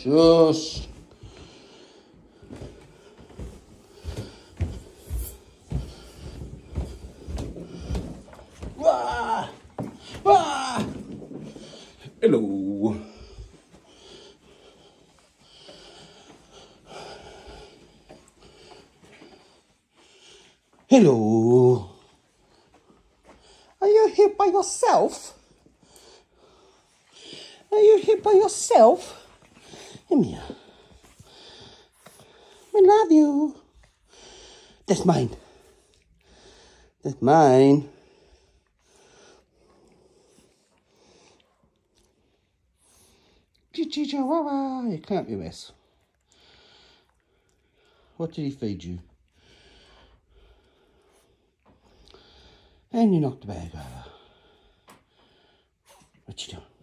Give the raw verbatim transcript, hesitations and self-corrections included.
Shush. Wah! Wah! Hello. Hello. Are you here by yourself? Are you here by yourself? Come here. I love you. That's mine. That's mine. Chi Chi Chihuahua. You can't be miss. What did he feed you? And you knocked the bag over. What you doing?